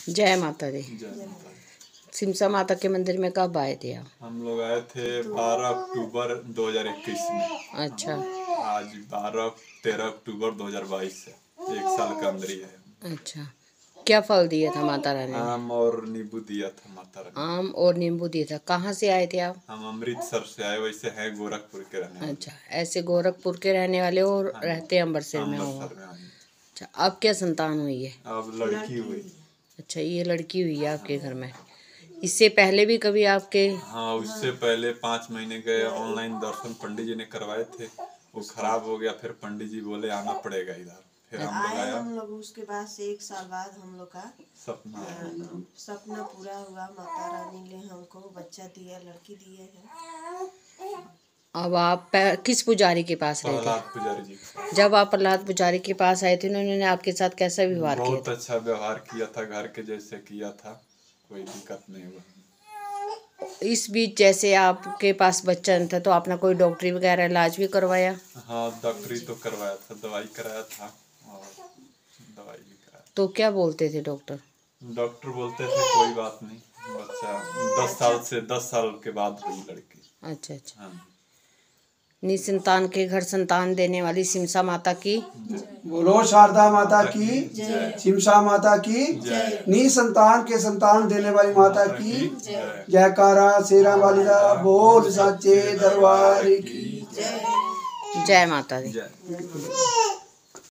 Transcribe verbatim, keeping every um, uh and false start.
जय माता दी। जय माता दी। सिमसा माता के मंदिर में कब आए थे आप? हम लोग आए थे बारह अक्टूबर दो हज़ार इक्कीस में। अच्छा। आज बारह तेरह अक्टूबर दो हज़ार बाईस है, एक साल का अंदर ही है। अच्छा, क्या फल दिया था माता रानी ने? आम और नींबू दिया था माता रानी। आम और नींबू दिया था। कहाँ से आए थे आप? हम अमृतसर से आए, वैसे हैं गोरखपुर के रहने वाले। अच्छा, ऐसे गोरखपुर के रहने वाले और हाँ, रहते अमृतसर में हो? अमृतसर में आए। अच्छा, अब क्या संतान हुई है? अब लड़की हुई। अच्छा, ये लड़की हुई है आपके घर में। इससे पहले भी कभी आपके? हाँ, उससे पहले पाँच महीने गए ऑनलाइन दर्शन पंडित जी ने करवाए थे, वो खराब हो गया। फिर पंडित जी बोले आना पड़ेगा इधर, फिर हम लोग आए। हम लोग उसके बाद से एक साल बाद हम लोग का सपना सपना पूरा हुआ। माता रानी ने हमको बच्चा दिया, लड़की दिए हैं। अब आप किस पुजारी के पास रहे थे? प्रहलाद पुजारी जी। जब आप प्रहलाद पुजारी के पास आए थे उन्होंने आपके साथ कैसा व्यवहार किया? बहुत अच्छा व्यवहार किया था, घर के जैसे किया था, कोई दिक्कत नहीं हुआ। इस बीच जैसे आपके पास बच्चा नहीं था तो आपने कोई डॉक्टरी वगैरह इलाज भी करवाया? हाँ, डॉक्टरी तो करवाया था, दवाई कराया था और दवाई भी कराया। तो क्या बोलते थे डॉक्टर? डॉक्टर बोलते थे कोई बात नहीं, बच्चा दस साल से दस साल के बाद हुई लड़की। अच्छा अच्छा। हाँ। निसंतान के घर संतान देने वाली सिमसा माता की बोलो। शारदा माता की, सिमसा माता की, निसंतान के संतान देने वाली माता की जयकारा। शेरा वाली दा बोल, साचे दरबार की जय माता दी। जय।